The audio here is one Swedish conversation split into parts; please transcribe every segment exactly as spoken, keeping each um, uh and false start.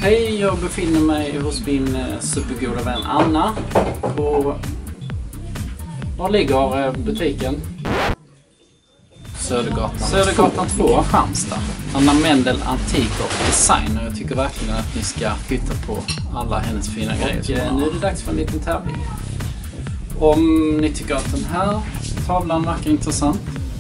Hej, jag befinner mig hos min supergoda vän Anna. Och var ligger butiken? Södergatan. Södergatan två, Halmstad. Anna Mendel Antik och Design. Och jag tycker verkligen att ni ska titta på alla hennes fina grejer. Och nu är det dags för en liten tävling. Om ni tycker att den här tavlan verkar intressant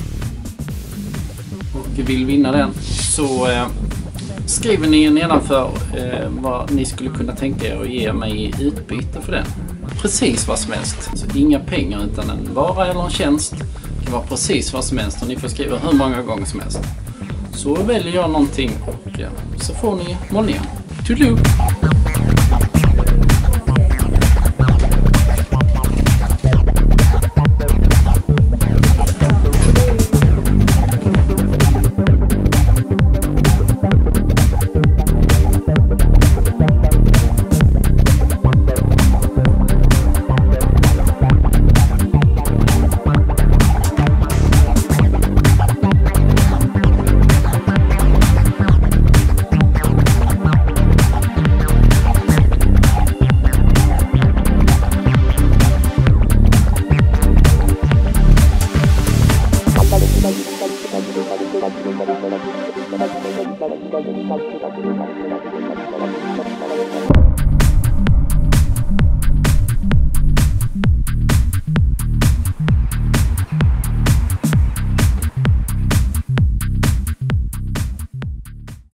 och vill vinna den, så eh, skriver ni nedanför eh, vad ni skulle kunna tänka er att ge mig i utbyte för den. Precis vad som helst. Så inga pengar utan en vara eller en tjänst. Det kan vara precis vad som helst och ni får skriva hur många gånger som helst. Så väljer jag någonting och eh, så får ni målningen. Toodaloo!